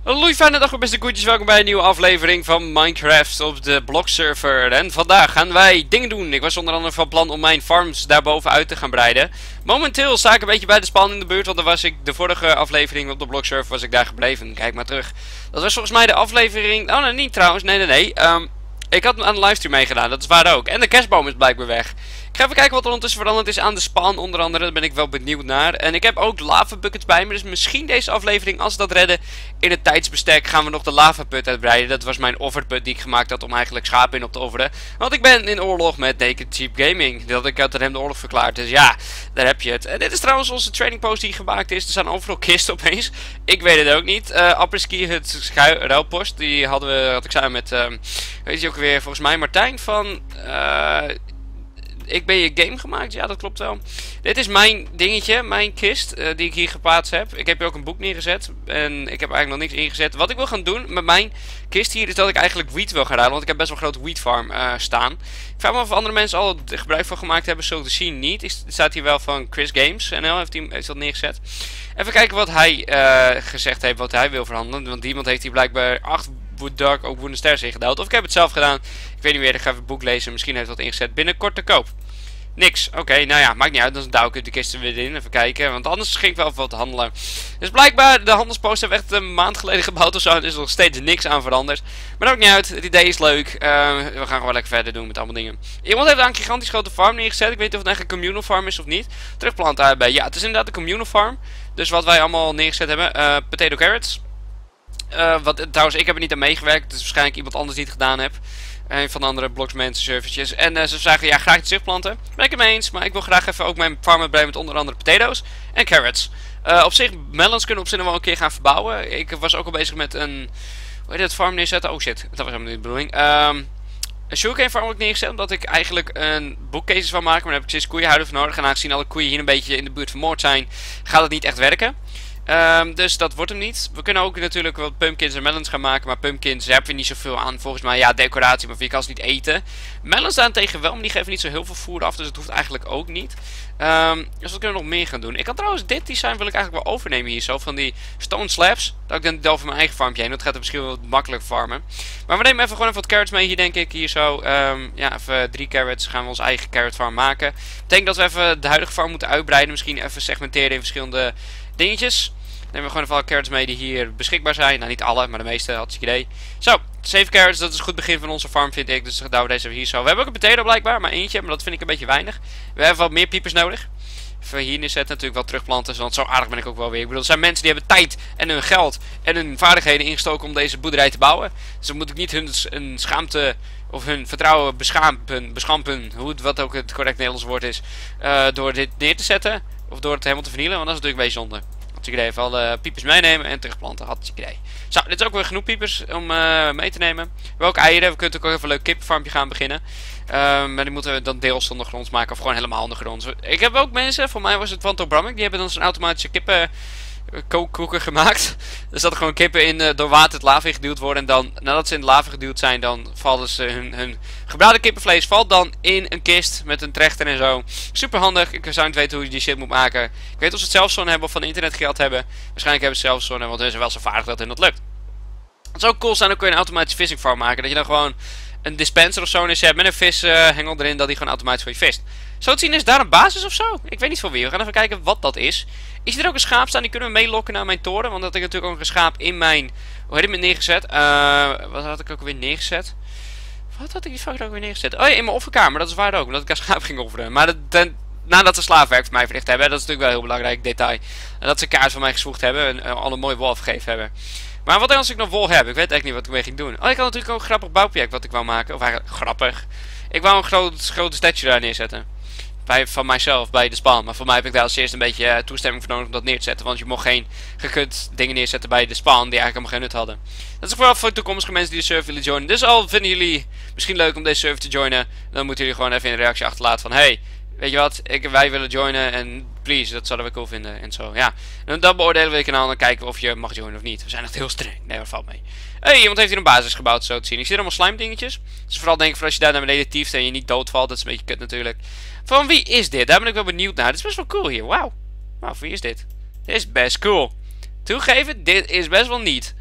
Hallo fijne dag beste koetjes, welkom bij een nieuwe aflevering van Minecraft op de blokserver. En vandaag gaan wij dingen doen. Ik was onder andere van plan om mijn farms daarboven uit te gaan breiden. Momenteel sta ik een beetje bij de span in de buurt, want dan was ik de vorige aflevering op de blokserver was ik daar gebleven. Kijk maar terug. Dat was volgens mij de aflevering... Oh nee, niet trouwens, nee. Ik had aan de livestream meegedaan, dat is waar ook. En de kerstboom is blijkbaar weg. Ik ga even kijken wat er ondertussen veranderd is aan de spawn onder andere. Daar ben ik wel benieuwd naar. En ik heb ook lava buckets bij me. Dus misschien deze aflevering, als we dat redden in het tijdsbestek, gaan we nog de lava put uitbreiden. Dat was mijn offerput die ik gemaakt had om eigenlijk schapen in op te offeren. Want ik ben in oorlog met Naked Cheap Gaming. Ik had hem de oorlog verklaard. Dus ja, daar heb je het. En dit is trouwens onze training post die gemaakt is. Er staan overal kisten opeens. Ik weet het ook niet. Apres-ski, het ruilpost. Die had ik samen met, weet je ook weer, volgens mij Martijn van... Ik ben je game gemaakt, ja dat klopt wel. Dit is mijn dingetje, mijn kist die ik hier geplaatst heb. Ik heb hier ook een boek neergezet en ik heb eigenlijk nog niks ingezet. Wat ik wil gaan doen met mijn kist hier is dat ik eigenlijk wheat wil gaan ruilen. Want ik heb best wel een grote wheat farm staan. Ik vraag me af of andere mensen al gebruik van gemaakt hebben, zo te zien niet. Het staat hier wel van Chris Games NL, heeft dat neergezet. Even kijken wat hij gezegd heeft, wat hij wil verhandelen. Want iemand heeft hier blijkbaar 8 Wood Dark ook Wooden Stairs ingedaald. Of ik heb het zelf gedaan. Ik weet niet meer. Ik ga even het boek lezen. Misschien heeft dat ingezet. Binnenkort te koop. Niks. Oké, nou ja, maakt niet uit. Dan douw ik de kisten weer in. Even kijken. Want anders ging ik wel wat handelen. Dus blijkbaar, de handelspost hebben we echt een maand geleden gebouwd of zo. Er is nog steeds niks aan veranderd. Maar ook niet uit. Het idee is leuk. We gaan gewoon lekker verder doen met allemaal dingen. Iemand heeft daar een gigantisch grote farm neergezet. Ik weet niet of het echt een communal farm is of niet. Terugplanten daarbij. Ja, het is inderdaad een communal farm. Dus wat wij allemaal neergezet hebben. Potato carrots. Trouwens, ik heb er niet aan meegewerkt. Het is waarschijnlijk iemand anders die het gedaan heeft. Een van de andere bloksmensen servertjes. En ze zagen, ja, graag iets terugplanten. Ben ik het mee eens. Maar ik wil graag even ook mijn farm uitbreiden met onder andere potatoes en carrots. Op zich, melons kunnen we op zich nog wel een keer gaan verbouwen. Ik was ook al bezig met een... Hoe heet het? Farm neerzetten? Oh shit, dat was helemaal niet de bedoeling. Een sugarcane farm heb ik neergezet. Omdat ik eigenlijk een bookcases van maken. Maar daar heb ik steeds koeienhuiden voor nodig. En aangezien alle koeien hier een beetje in de buurt vermoord zijn, gaat het niet echt werken. Dus dat wordt hem niet. We kunnen ook natuurlijk wat pumpkins en melons gaan maken. Maar pumpkins hebben we niet zoveel aan. Volgens mij, ja, decoratie, maar je kan ze niet eten. Melons daarentegen wel, maar die geven niet zo heel veel voer af. Dus het hoeft eigenlijk ook niet. Dus wat kunnen we nog meer gaan doen? Ik kan trouwens dit design wil ik eigenlijk wel overnemen hier zo. Van die stone slabs. Dat ik dan over mijn eigen farmpje heen. Dat gaat er misschien wel wat makkelijk farmen. Maar we nemen even gewoon even wat carrots mee hier, denk ik. Hier zo. Ja, even 3 carrots. Gaan we onze eigen carrot farm maken. Ik denk dat we even de huidige farm moeten uitbreiden. Misschien even segmenteren in verschillende dingetjes. Nemen we gewoon even alle carrots mee die hier beschikbaar zijn. Nou, niet alle, maar de meeste, had ik idee. Zo, 7 carrots, dat is een goed begin van onze farm, vind ik. Dus dan we deze hier zo. We hebben ook een potato blijkbaar, maar eentje. Maar dat vind ik een beetje weinig. We hebben wat meer piepers nodig. Even hier neerzetten, natuurlijk wel terugplanten. Want zo aardig ben ik ook wel weer. Ik bedoel, er zijn mensen die hebben tijd en hun geld en hun vaardigheden ingestoken om deze boerderij te bouwen. Dus dan moet ik niet hun schaamte of hun vertrouwen beschampen, wat ook het correct Nederlands woord is, door dit neer te zetten. Of door het helemaal te vernielen, want dat is natuurlijk een beetje zonde. Hartstikke idee. Even alle piepers meenemen en terugplanten. Hartstikke idee. Zo, dit is ook weer genoeg piepers om mee te nemen. We hebben ook eieren. We kunnen ook even een leuk kippenfarmpje gaan beginnen. Maar die moeten we dan deels ondergronds maken. Of gewoon helemaal ondergronds. Ik heb ook mensen, voor mij was het van Tobramik. Die hebben dan zo'n automatische kippenkoker gemaakt. Dus dat er gewoon kippen in door water het lava in geduwd worden. En dan, nadat ze in de lava geduwd zijn, dan vallen ze hun gebraden kippenvlees valt dan in een kist met een trechter en zo. Super handig. Ik zou niet weten hoe je die shit moet maken. Ik weet of ze het zelf zo hebben of van internet geld hebben. Waarschijnlijk hebben ze zelf zo, want ze zijn wel zo vaardig dat hun dat lukt. Het zou ook cool zijn, dan kun je een automatische fishing farm maken. Dat je dan gewoon een dispenser of zo in hebt met een vishengel erin, dat die gewoon automatisch voor je vist. Zo te zien is daar een basis of zo? Ik weet niet voor wie. We gaan even kijken wat dat is. Is er ook een schaap staan? Die kunnen we meelokken naar mijn toren. Want dat heb ik natuurlijk ook een schaap in mijn... Hoe heet het neergezet? Wat had ik ook weer neergezet? Wat had ik die fucker ook weer neergezet? Oh ja, in mijn offerkamer. Dat is waar ook. Omdat ik een schaap ging offeren. Maar nadat ze slaafwerk voor mij verricht hebben. Dat is natuurlijk wel een heel belangrijk detail. En dat ze kaart van mij geswoegd hebben. En al een mooie wol afgegeven hebben. Maar wat als ik nog wol heb? Ik weet eigenlijk niet wat ik mee ging doen. Oh, ik had natuurlijk ook een grappig bouwproject wat ik wou maken. Of eigenlijk grappig. Ik wou een grote statue daar neerzetten. Van mijzelf bij de span. Maar voor mij heb ik daar als eerst een beetje toestemming voor nodig om dat neer te zetten. Want je mocht geen gekund dingen neerzetten bij de span die eigenlijk allemaal geen nut hadden. Dat is ook wel voor toekomstige mensen die de server willen joinen. Dus al vinden jullie misschien leuk om deze server te joinen, dan moeten jullie gewoon even een reactie achterlaten van hey, weet je wat, wij willen joinen en please, dat zouden we cool vinden en zo, ja. En dan beoordelen we het kanaal en dan kijken of je mag joinen of niet. We zijn echt heel streng. Nee, dat valt mee. Hey, iemand heeft hier een basis gebouwd, zo te zien. Ik zie er allemaal slime dingetjes. Dus vooral denk ik voor als je daar naar beneden tieft en je niet doodvalt, dat is een beetje kut natuurlijk. Van wie is dit? Daar ben ik wel benieuwd naar. Dit is best wel cool hier, wauw. Nou, voor wie is dit? Dit is best cool. Toegeven, dit is best wel niet.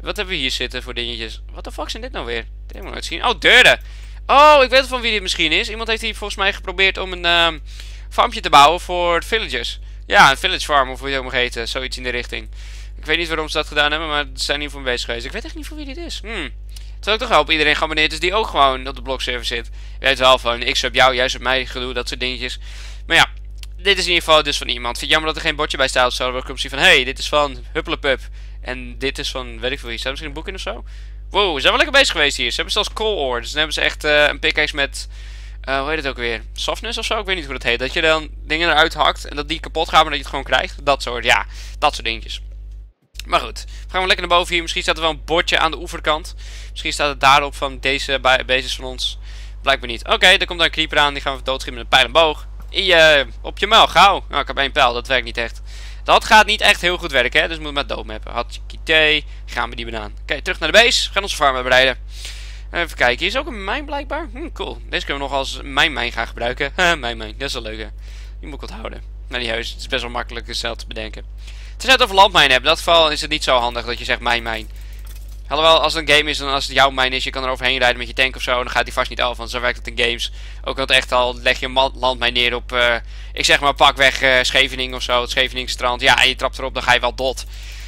Wat hebben we hier zitten voor dingetjes? Wat de fuck zijn dit nou weer? Dit heb ik nog nooit zien. Oh, deuren. Oh, ik weet van wie dit misschien is. Iemand heeft hier volgens mij geprobeerd om een farmpje te bouwen voor villagers. Ja, een village farm of hoe je het ook mag heten. Zoiets in de richting. Ik weet niet waarom ze dat gedaan hebben, maar ze zijn hier voor me bezig geweest. Ik weet echt niet voor wie dit is. Terwijl ik toch wel op iedereen geabonneerd is die ook gewoon op de blokserver zit. Je weet wel van, ik sub jou, juist op mij gedoe, dat soort dingetjes. Maar ja, dit is in ieder geval dus van iemand. Vind je jammer dat er geen bordje bij staat of zo. Dan ik zie van, hey, dit is van Huppelepup. En dit is van, weet ik veel wie. Staat misschien een boek in of zo? Wow, ze zijn wel lekker bezig geweest hier. Ze hebben zelfs coal ore. Dus dan hebben ze echt een pickaxe met, hoe heet het ook weer? Softness of zo? Ik weet niet hoe dat heet. Dat je dan dingen eruit hakt en dat die kapot gaan, maar dat je het gewoon krijgt. Dat soort, ja, dat soort dingetjes. Maar goed, we gaan lekker naar boven hier. Misschien staat er wel een bordje aan de oeverkant. Misschien staat het daarop van deze basis van ons. Blijkbaar niet. Oké, er komt daar een creeper aan. Die gaan we doodschieten met een pijl en boog. Op je muil, gauw. Nou, ik heb 1 pijl. Dat werkt niet echt. Dat gaat niet echt heel goed werken, hè. Dus we moeten maar doodmappen. Hatchikite. Gaan we die banaan. Oké, terug naar de base. We gaan onze farm bereiden. Even kijken. Hier is ook een mijn blijkbaar. Cool. Deze kunnen we nog als mijn gaan gebruiken. mijn. Dat is wel leuk, hè. Die moet ik onthouden. Nou, die huis. Het is best wel makkelijk zelf te bedenken. Tenzij het over landmijn hebt. In dat geval is het niet zo handig dat je zegt mijn. Alhoewel, als het een game is en als het jouw mijn is, je kan er overheen rijden met je tank of zo, dan gaat die vast niet af, want zo werkt het in games. Ook wat echt al, leg je een landmijn neer op, ik zeg maar pakweg Scheveningen of zo, het Scheveningstrand. Ja, en je trapt erop, dan ga je wel dot.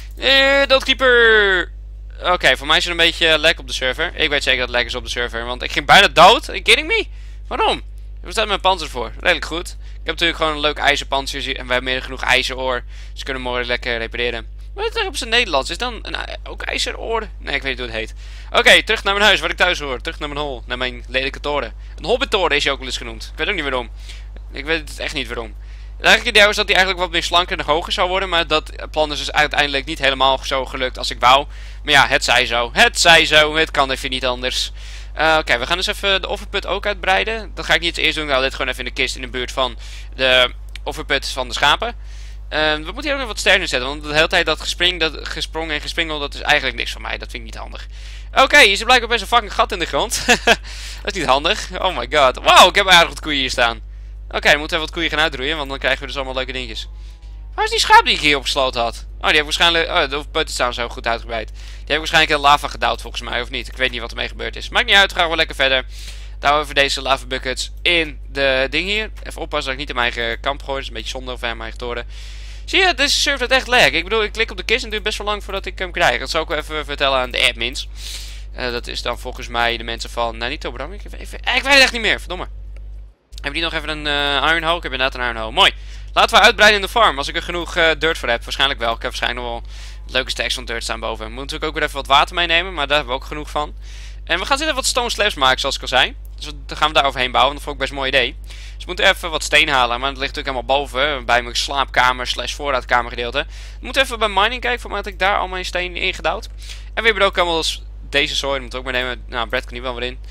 Doodkeeper! Oké, voor mij is er een beetje lek op de server. Ik weet zeker dat het lek is op de server, want ik ging bijna dood. Are you kidding me? Waarom? Waar staat mijn panzer voor? Redelijk goed. Ik heb natuurlijk gewoon een leuk ijzerpanzer en we hebben meer genoeg ijzeroor. Dus we kunnen mooi lekker repareren. Wat is het op zijn Nederlands? Is dan ook ijzeroor? Nee, ik weet niet hoe het heet. Oké, terug naar mijn huis, waar ik thuis hoor. Terug naar mijn hol, naar mijn lelijke toren. Een hobbittoren is hij ook wel eens genoemd. Ik weet ook niet waarom. Ik weet het echt niet waarom. Het eigenlijk idee was dat hij eigenlijk wat meer slanker en hoger zou worden. Maar dat plan is dus uiteindelijk niet helemaal zo gelukt als ik wou. Maar ja, het zij zo. Het zij zo. Het kan even niet anders. Oké, we gaan dus even de offerput ook uitbreiden. Dat ga ik niet eerst doen. Nou, dit gewoon even in de kist in de buurt van de offerput van de schapen. We moeten hier ook nog wat sterren zetten. Want de hele tijd dat gesprongen en gespringel, dat is eigenlijk niks van mij. Dat vind ik niet handig. Oké, hier zit blijkbaar best een fucking gat in de grond. Dat is niet handig. Oh my god. Wauw, ik heb aardig wat koeien hier staan. Oké, dan moeten we even wat koeien gaan uitroeien. Want dan krijgen we dus allemaal leuke dingetjes. Waar is die schaap die ik hier opgesloten had? Oh, die heb waarschijnlijk... Oh, de offerput is trouwens zo goed uitgebreid. Die heb waarschijnlijk in lava gedouwd volgens mij, of niet? Ik weet niet wat ermee gebeurd is. Maakt niet uit, we gaan wel lekker verder. Douwen we deze lava buckets in de ding hier. Even oppassen dat ik niet in mijn eigen kamp gooi. Dat is een beetje zonde of mijn eigen toren. Zie je, deze server het echt lag. Ik bedoel, ik klik op de kist en het duurt best wel lang voordat ik hem krijg. Dat zal ik wel even vertellen aan de admins. Dat is dan volgens mij de mensen van... Nou, niet Tobram. Ik weet het echt niet meer. Verdomme. Heb je nog even een iron hoe? Ik heb inderdaad een iron hoe. Mooi. Laten we uitbreiden in de farm. Als ik er genoeg dirt voor heb. Waarschijnlijk wel. Ik heb waarschijnlijk nog wel leuke stacks van dirt staan boven. We moeten natuurlijk ook weer even wat water meenemen. Maar daar hebben we ook genoeg van. En we gaan zitten wat stone slabs maken, zoals ik al zei. Dus dan gaan we daar overheen bouwen. Dat vond ik best een mooi idee. Dus we moeten even wat steen halen. Maar dat ligt natuurlijk helemaal boven. Bij mijn slaapkamer / voorraadkamer gedeelte. We moeten even bij mining kijken. Voor mij had ik daar al mijn steen in gedouwd. En we hebben ook allemaal deze sooi. Dat moet ook meenemen. Nou, Brad kan hier wel weer in.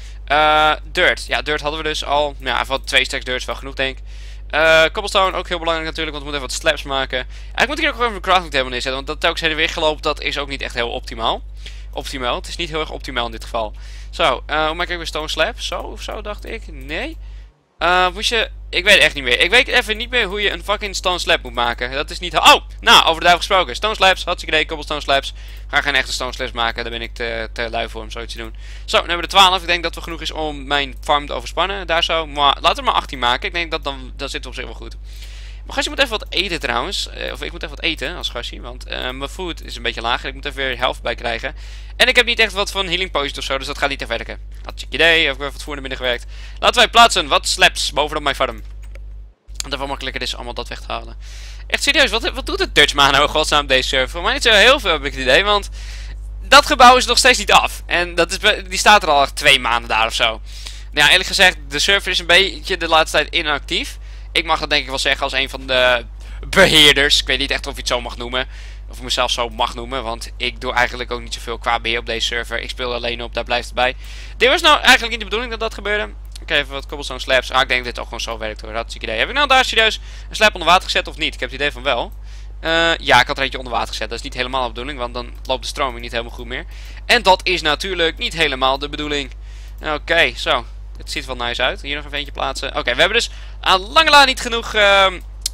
Dirt. Ja, dirt hadden we dus al. Ja, van 2 stacks dirt is wel genoeg, denk ik. Cobblestone, ook heel belangrijk natuurlijk, want we moeten even wat slabs maken. Eigenlijk moet ik hier ook even een crafting table neerzetten, want dat telkens heen en weer gelopen, dat is ook niet echt heel optimaal. Het is niet heel erg optimaal in dit geval. Zo, hoe maak ik weer stone slab? Zo of zo, dacht ik. Nee. Moest je... Ik weet het echt niet meer. Ik weet even niet meer hoe je een fucking stone slab moet maken. Dat is niet... Oh! Nou, over de duivel gesproken. Stone slabs, hartstikke idee, cobblestone slabs. We gaan geen echte stone slabs maken, daar ben ik te lui voor om zoiets te doen. Zo, nu hebben we er 12. Ik denk dat we genoeg is om mijn farm te overspannen. Daar zo. Maar laten we maar 18 maken. Ik denk dat dan zit het op zich wel goed. Maar Gasje moet even wat eten trouwens. Of ik moet even wat eten als Gasje. Want mijn food is een beetje lager. Ik moet even weer helft bij krijgen. En ik heb niet echt wat van healing potions of zo. Dus dat gaat niet echt werken. Hartstikke idee. Heb ik even wat voer naar binnen gewerkt. Laten wij plaatsen wat slabs bovenop mijn farm. Want het wel makkelijker is allemaal dat weg te halen. Echt serieus. Wat doet het Dutchman nou godsnaam op deze server? Voor mij niet zo heel veel heb ik het idee. Want dat gebouw is nog steeds niet af. En die staat er al 2 maanden daar of zo. Nou, eerlijk gezegd. De server is een beetje de laatste tijd inactief. Ik mag dat denk ik wel zeggen als een van de beheerders. Ik weet niet echt of je het zo mag noemen. Of ik mezelf zo mag noemen. Want ik doe eigenlijk ook niet zoveel qua beheer op deze server. Ik speel alleen op, daar blijft het bij. Dit was nou eigenlijk niet de bedoeling dat dat gebeurde. Ik heb even wat cobblestone slabs. Ik denk dat dit ook gewoon zo werkt hoor. Dat is een idee. Heb ik nou daar serieus een slab onder water gezet of niet? Ik heb het idee van wel. Ja, ik had er eentje onder water gezet. Dat is niet helemaal de bedoeling. Want dan loopt de stroming niet helemaal goed meer. En dat is natuurlijk niet helemaal de bedoeling. Oké, zo. Het ziet er wel nice uit. Hier nog even eentje plaatsen. Oké, we hebben dus aan lange la niet genoeg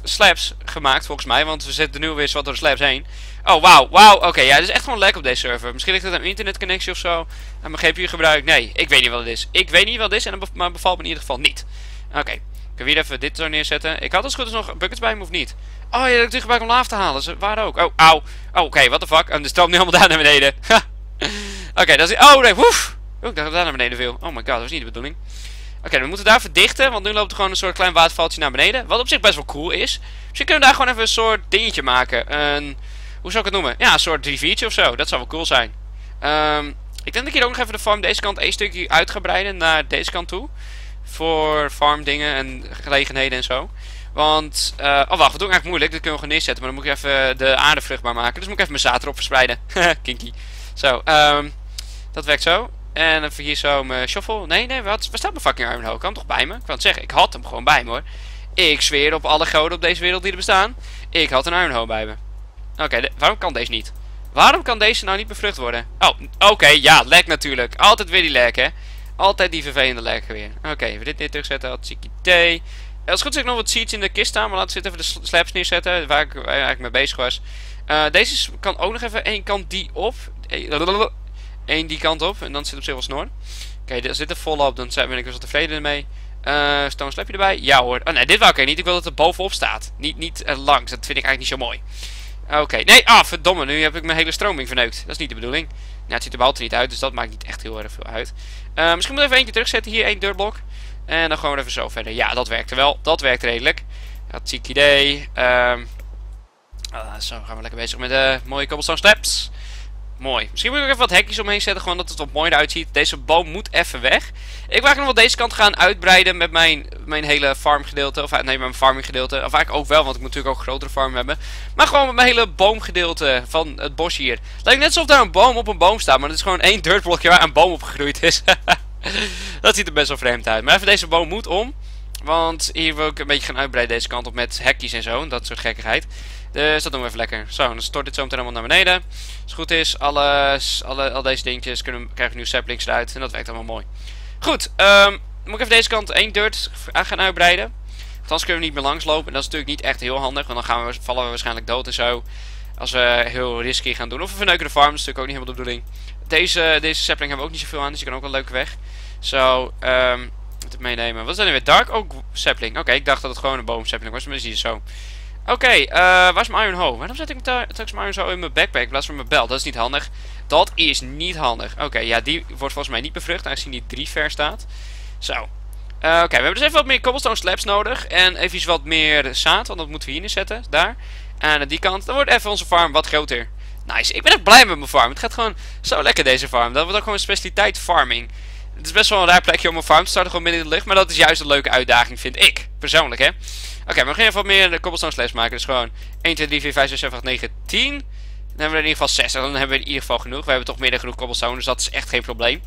slabs gemaakt, volgens mij. Want we zetten nu weer wat door de slabs heen. Oh, wauw. Oké, ja, het is echt gewoon lek op deze server. Misschien ligt het aan mijn internetconnectie of zo. En mijn GPU gebruik. Nee, ik weet niet wat het is. Maar bevalt me in ieder geval niet. Oké. Ik kan weer even dit zo neerzetten. Ik had als goed is nog buckets bij me of niet? Oh ja, dat ik gebruik om laaf te halen. Ze waren ook. Oh, auw. Oh, oké, what the fuck. En de stroomt nu helemaal daar naar beneden. Oké, dat is... Oh, nee, woef. Oh, ik dacht dat daar naar beneden viel. Oh my god, dat was niet de bedoeling. Oké, we moeten daar verdichten, want nu loopt er gewoon een soort klein watervaltje naar beneden. Wat op zich best wel cool is. Misschien kunnen we daar gewoon even een soort dingetje maken. Hoe zou ik het noemen? Ja, een soort riviertje of zo. Dat zou wel cool zijn. Ik denk dat ik hier ook nog even de farm deze kant een stukje uit ga breiden naar deze kant toe. Voor farm dingen en gelegenheden en zo. Want, oh wacht, wat doe ik eigenlijk moeilijk? Dit kunnen we gewoon neerzetten, maar dan moet ik even de aarde vruchtbaar maken. Dus moet ik even mijn zaad erop verspreiden. Kinky. Zo, dat werkt zo. En even hier zo mijn shovel. Nee, waar staat mijn fucking Ironhoe? Ik had hem toch bij me? Ik wou het zeggen, ik had hem gewoon bij me hoor. Ik zweer op alle goden op deze wereld die er bestaan. Ik had een Ironhoe bij me. Oké, waarom kan deze niet? Waarom kan deze nou niet bevrucht worden? Oh, oké, ja, lek natuurlijk. Altijd weer die lek, hè. Altijd die vervelende lek weer. Oké, even dit terugzetten. Had ziek idee. Als het goed is ik nog wat seeds in de kist staan. Maar laten we even de slabs neerzetten. Waar ik eigenlijk mee bezig was. Deze kan ook nog even één kant die op. Eén die kant op. En dan zit op zich wel snor. Oké, als dit er volop, dan ben ik dus wel tevreden mee. Stone slapje erbij. Ja hoor. Oh nee, dit wou ik niet. Ik wil dat het bovenop staat. Niet langs. Dat vind ik eigenlijk niet zo mooi. Oké. Nee, verdomme. Nu heb ik mijn hele stroming verneukt. Dat is niet de bedoeling. Nou, het ziet er überhaupt niet uit. Dus dat maakt niet echt heel erg veel uit. Misschien moet ik even eentje terugzetten. Hier, één deurblok. En dan gewoon even zo verder. Ja, dat werkte wel. Dat werkt redelijk. Dat ziek idee. Zo gaan we lekker bezig met de mooie cobblestone slabs. Mooi. Misschien moet ik ook even wat hekjes omheen zetten. Gewoon dat het wat mooier eruit ziet. Deze boom moet even weg. Ik wil nog wel deze kant gaan uitbreiden met mijn hele farmgedeelte. Of nee, met mijn farming gedeelte. Of eigenlijk ook wel, want ik moet natuurlijk ook een grotere farm hebben. Maar gewoon met mijn hele boomgedeelte van het bos hier. Lijkt net alsof daar een boom op een boom staat. Maar het is gewoon één dirtblokje waar een boom op gegroeid is. Dat ziet er best wel vreemd uit. Maar even deze boom moet om. Want hier wil ik een beetje gaan uitbreiden deze kant op met hekjes en zo. Dat soort gekkigheid. Dus dat doen we even lekker. Zo, dan stort dit zo meteen allemaal naar beneden. Als het goed is, al deze dingetjes krijgen nu saplings eruit. En dat werkt allemaal mooi. Goed, moet ik even deze kant één dirt gaan uitbreiden. Want anders kunnen we niet meer langslopen. En dat is natuurlijk niet echt heel handig. Want dan vallen we waarschijnlijk dood en zo. Als we heel risky gaan doen. Of we verneuken de farm. Dat is natuurlijk ook niet helemaal de bedoeling. Deze sapling hebben we ook niet zoveel aan. Dus die kan ook wel leuk weg. Zo, moet ik meenemen. Wat is dat nu weer? Dark Oak sapling. Oké, ik dacht dat het gewoon een boomsapling was. Maar dat is hier zo. Oké, waar is mijn Ironhoe? Waarom zet ik straks mijn Ironhoe in mijn backpack in plaats van mijn belt? Dat is niet handig. Dat is niet handig. Oké, ja, die wordt volgens mij niet bevrucht, aangezien die 3 ver staat. Zo. Oké, we hebben dus even wat meer cobblestone slabs nodig. En even wat meer zaad, want dat moeten we hier neerzetten. Daar. En aan die kant, dan wordt even onze farm wat groter. Nice, ik ben echt blij met mijn farm. Het gaat gewoon zo lekker deze farm. Dat wordt ook gewoon een specialiteit farming. Het is best wel een raar plekje om een farm te starten, gewoon midden in de lucht. Maar dat is juist een leuke uitdaging, vind ik. Persoonlijk, hè. Oké, we gaan even wat meer cobblestone slabs maken. Dus gewoon 1, 2, 3, 4, 5, 6, 7, 8, 9, 10. Dan hebben we in ieder geval 60. Dan hebben we in ieder geval genoeg. We hebben toch meer dan genoeg cobblestone, dus dat is echt geen probleem.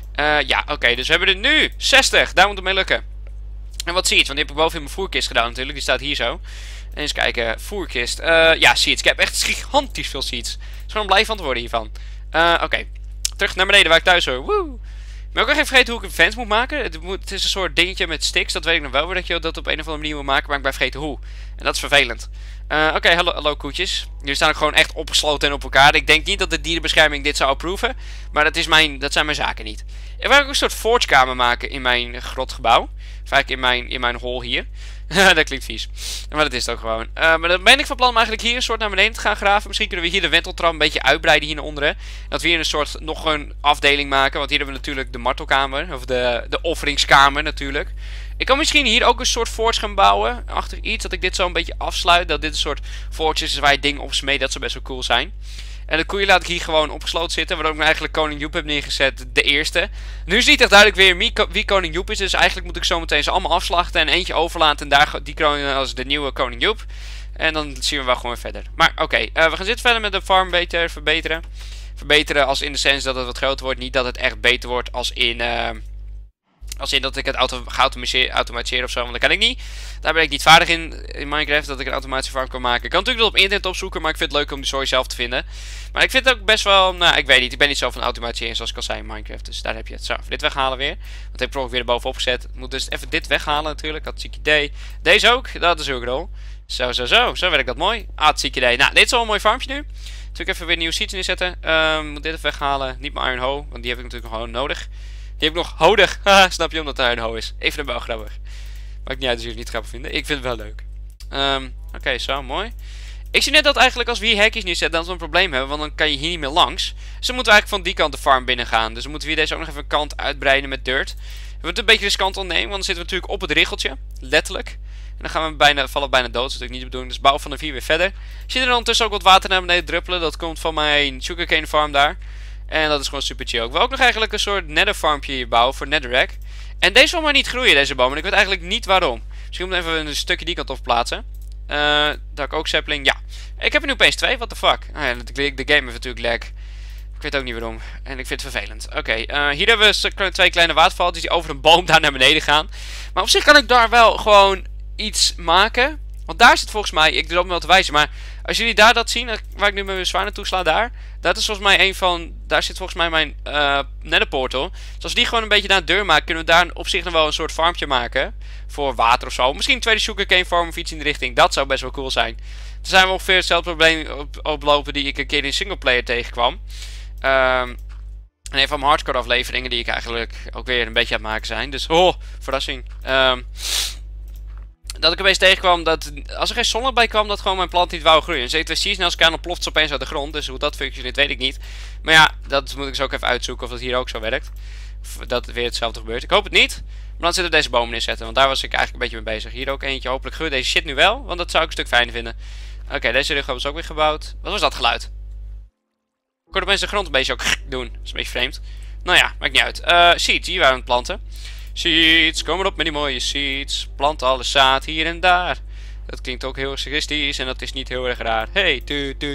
Ja, oké, dus we hebben er nu 60. Daar moet het mee lukken. En wat seeds? Want die heb ik boven in mijn voerkist gedaan natuurlijk. Die staat hier zo. En eens kijken, voerkist. Ja, seeds. Ik heb echt gigantisch veel seeds. Dus gewoon blij van te worden hiervan. Oké, terug naar beneden waar ik thuis hoor. Woe! Ik ben ook nog even vergeten hoe ik een vent moet maken. Het is een soort dingetje met sticks. Dat weet ik nog wel, dat je dat op een of andere manier moet maken. Maar ik ben vergeten hoe. En dat is vervelend. Oké, hallo koetjes. Jullie staan ook gewoon echt opgesloten en op elkaar. Ik denk niet dat de dierenbescherming dit zou approven. Maar dat zijn mijn zaken niet. Ik wil ook een soort forgekamer maken in mijn grotgebouw. Of eigenlijk in mijn hol hier. Dat klinkt vies. Maar dat is het ook gewoon. Maar dan ben ik van plan om eigenlijk hier een soort naar beneden te gaan graven. Misschien kunnen we hier de wenteltrap een beetje uitbreiden hier naar onderen. Dat we hier een soort nog een afdeling maken. Want hier hebben we natuurlijk de martelkamer. Of de offeringskamer natuurlijk. Ik kan misschien hier ook een soort forge gaan bouwen. Achter iets. Dat ik dit zo een beetje afsluit. Dat dit een soort forge is waar je dingen op smeet. Dat zou best wel cool zijn. En de koeien laat ik hier gewoon opgesloten zitten. Waardoor ik eigenlijk koning Joep heb neergezet. De eerste. Nu is niet echt duidelijk weer wie koning Joep is. Dus eigenlijk moet ik zo meteen ze allemaal afslachten. En eentje overlaten. En die kronen als de nieuwe koning Joep. En dan zien we wel gewoon verder. Maar oké, we gaan zitten verder met de farm beter verbeteren. Verbeteren als in de sens dat het wat groter wordt. Niet dat het echt beter wordt als in... Als in dat ik het automatiseren of zo, want dat kan ik niet. Daar ben ik niet vaardig in Minecraft, dat ik een automatische farm kan maken. Ik kan natuurlijk wel op internet opzoeken, maar ik vind het leuk om die zooi zelf te vinden. Maar ik vind het ook best wel, nou ik weet niet, ik ben niet zo van automatiseren zoals ik al zei in Minecraft. Dus daar heb je het. Zo, dit weghalen weer. Want ik heb ik weer erbovenop gezet. Ik moet dus even dit weghalen natuurlijk, dat zie ik idee. Deze ook, dat is ook rol. Zo werkt dat mooi. Hartstikke idee. Nou, dit is al een mooi farmpje nu. Natuurlijk even weer nieuwe seeds neerzetten. Moet dit even weghalen. Niet mijn Iron Hoe, want die heb ik natuurlijk gewoon nodig. Die heb ik nog nodig. Haha, snap je, omdat het Iron Hoe is. Even een bouwgrabber. Maakt niet uit als jullie het niet grappig vinden. Ik vind het wel leuk. Oké, zo, mooi. Ik zie net dat eigenlijk als we hier hekjes neerzetten, dan we een probleem hebben, want dan kan je hier niet meer langs. Dus dan moeten we eigenlijk van die kant de farm binnen gaan. Dus dan moeten we hier deze ook nog even een kant uitbreiden met dirt. We moeten een beetje riskant ondernemen, want dan zitten we natuurlijk op het richeltje. Letterlijk. En dan gaan we vallen bijna dood. Dat is natuurlijk niet de bedoeling. Dus bouw van de 4 weer verder. Je ziet er ondertussen ook wat water naar beneden druppelen. Dat komt van mijn sugarcane farm daar. En dat is gewoon super chill. Ik wil ook nog eigenlijk een soort nether farmpje hier bouwen voor netherrack. En deze wil maar niet groeien, deze boom. En ik weet eigenlijk niet waarom. Misschien moet ik even een stukje die kant op plaatsen. Dat ik ook sapling. Ja. Ik heb er nu opeens 2. What the fuck? Ah ja, de game heeft natuurlijk lag. Ik weet ook niet waarom. En ik vind het vervelend. Oké, hier hebben we 2 kleine watervalletjes die over een boom daar naar beneden gaan. Maar op zich kan ik daar wel gewoon iets maken. Want daar zit volgens mij, ik loop me wel te wijzen, maar als jullie daar dat zien, waar ik nu met mijn zwaar naartoe sla daar. Dat is volgens mij een van, daar zit volgens mij mijn netherportal. Dus als die gewoon een beetje naar de deur maken, kunnen we daar op zich nog wel een soort farmpje maken. Voor water of zo. Misschien een tweede sugarcane farm of iets in de richting. Dat zou best wel cool zijn. Dan zijn we ongeveer hetzelfde probleem oplopen die ik een keer in singleplayer tegenkwam. En een van mijn hardcore afleveringen die ik eigenlijk ook weer een beetje aan het maken zijn. Dus, verrassing. Dat ik opeens tegenkwam dat als er geen zonlicht bij kwam, dat gewoon mijn plant niet wou groeien. En zeker zie je als ik aan, dan ploft ze opeens uit de grond. Dus hoe dat functioneert weet ik niet. Maar ja, dat moet ik zo ook even uitzoeken of dat hier ook zo werkt. Of dat weer hetzelfde gebeurt. Ik hoop het niet. Maar dan zitten we deze bomen neerzetten. Want daar was ik eigenlijk een beetje mee bezig. Hier ook eentje. Hopelijk groeit deze shit nu wel. Want dat zou ik een stuk fijner vinden. Oké, deze rug hebben ze ook weer gebouwd. Wat was dat geluid? Ik hoorde opeens de grond een beetje ook doen. Dat is een beetje vreemd. Nou ja, maakt niet uit. Seeds, hier waren we aan het planten. Seeds, kom erop met die mooie seeds. Plant alles zaad hier en daar. Dat klinkt ook heel suggesties en dat is niet heel erg raar. Hey, Ik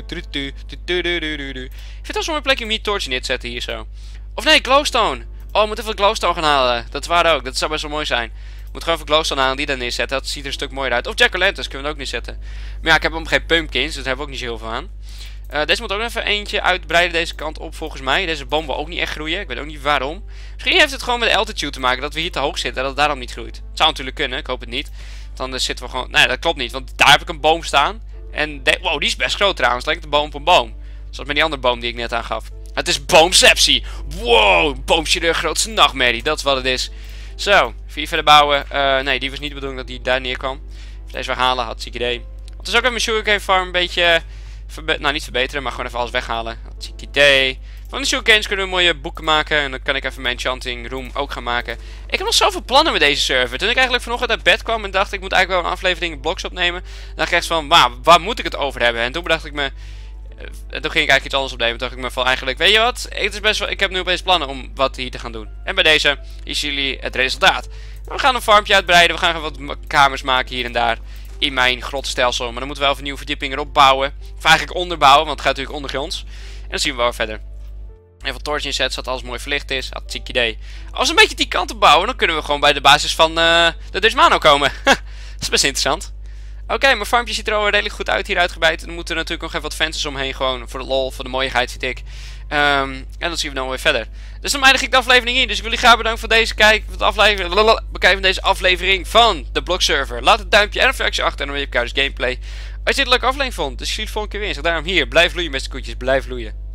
vind het wel zo'n plekje om hier torch neer te zetten hier zo. Of nee, glowstone. Oh, ik moet even glowstone gaan halen. Dat is waar ook, dat zou best wel mooi zijn. Ik moet gewoon even glowstone halen die daar neerzetten. Dat ziet er een stuk mooier uit. Of jack-o'-lanterns kunnen we ook neerzetten. Maar ja, ik heb helemaal geen pumpkins, dus daar hebben we ook niet zo heel veel aan. Deze moet ook nog even eentje uitbreiden deze kant op volgens mij. Deze boom wil ook niet echt groeien. Ik weet ook niet waarom. Misschien heeft het gewoon met de altitude te maken. Dat we hier te hoog zitten en dat het daarom niet groeit. Het zou natuurlijk kunnen. Ik hoop het niet. Dan zitten we gewoon... Nee, dat klopt niet. Want daar heb ik een boom staan. En wow, die is best groot trouwens. Het lijkt een boom op een boom. Zoals met die andere boom die ik net aangaf. Het is boomceptie. Wow, boomchirurg grootste nachtmerrie. Dat is wat het is. Zo, 4 verder bouwen. Nee, die was niet de bedoeling dat die daar neerkwam. Even deze weghalen. Hartstikke idee. Want is ook even mijn sugarcane farm een beetje... nou, niet verbeteren, maar gewoon even alles weghalen. Hartstikke idee. Van de sugarcanes kunnen we mooie boeken maken. En dan kan ik even mijn enchanting room ook gaan maken. Ik heb nog zoveel plannen met deze server. Toen ik eigenlijk vanochtend uit bed kwam en dacht ik moet eigenlijk wel een aflevering in blogs opnemen. Dan dacht ik echt van, waar moet ik het over hebben? En toen bedacht ik me... toen ging ik eigenlijk iets anders opnemen. Toen dacht ik me van eigenlijk, weet je wat? Ik heb nu opeens plannen om wat hier te gaan doen. En bij deze is jullie het resultaat. We gaan een farmpje uitbreiden. We gaan wat kamers maken hier en daar. In mijn grotstelsel. Maar dan moeten we wel even een nieuwe verdieping erop bouwen. Of eigenlijk onderbouwen, want het gaat natuurlijk ondergronds. En dan zien we wel verder. Even torch inzetten, zodat alles mooi verlicht is. Hartstikke idee. Als we een beetje die kant op bouwen, dan kunnen we gewoon bij de basis van de Dutch Mano komen. Dat is best interessant. Oké, mijn farmpje ziet er al redelijk goed uit hier uitgebreid. En dan moeten er natuurlijk nog even wat vensters omheen. Gewoon voor de lol, voor de mooiigheid vind ik. En dan zien we dan weer verder. Dus dan eindig ik de aflevering hier. Dus ik wil jullie graag bedanken voor deze bekijken van deze aflevering van de blogserver. Laat een duimpje en een reactie achter en dan weer op Kuiders Gameplay. Als je dit een leuke aflevering vond. Dus ik zie je de volgende keer weer. Zeg daarom hier, blijf vloeien met de koetjes, blijf vloeien.